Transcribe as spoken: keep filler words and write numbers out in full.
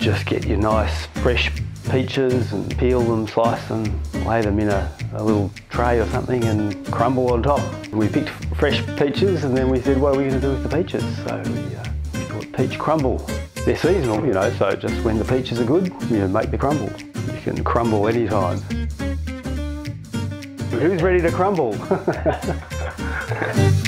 just get your nice fresh peaches and peel them, slice them, lay them in a, a little tray or something and crumble on top. We picked fresh peaches and then we said, what are we going to do with the peaches? So we uh, thought peach crumble. They're seasonal, you know, so just when the peaches are good, you make the crumble. You can crumble anytime. Who's ready to crumble?